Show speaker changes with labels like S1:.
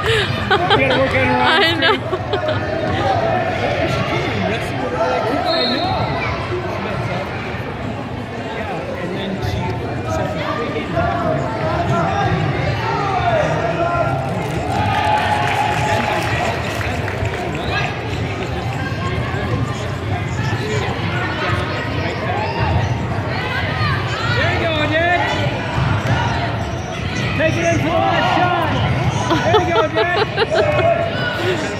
S1: gotta work on her arms.
S2: I know.
S1: Yeah, and then she so for 3 games after. There you go, Odette. Take it in for the last shot. There you go, Odette.